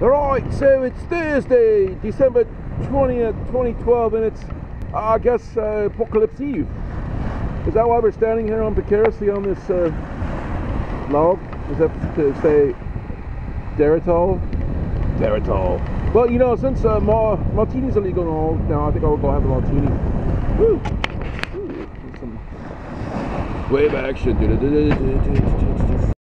Alright, so it's Thursday, December 20th, 2012, and it's, I guess, Apocalypse Eve. Is that why we're standing here on precariously on this log? Is that to say Deritol? Deritol. Well, you know, since martini's illegal and all, now I think I'll go have a martini. Woo! Some wave action.